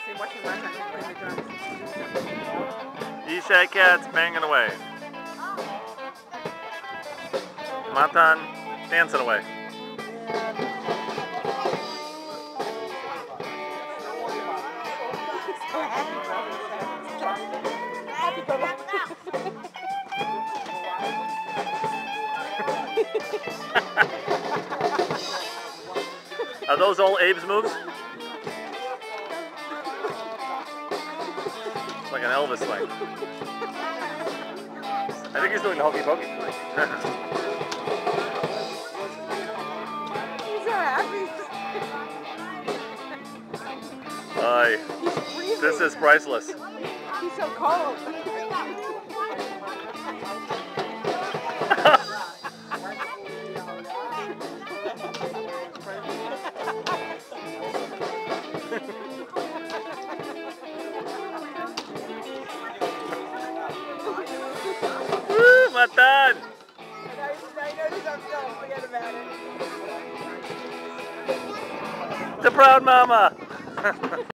watching Matan play the drums. Isha cat's banging away. Matan dancing away. Are those all Abe's moves? It's like an Elvis thing. I think he's doing the hokey pokey. He's so happy. This is priceless. He's so cold. Woo, Matan! Now you know he's upset. Forget about it. The proud mama!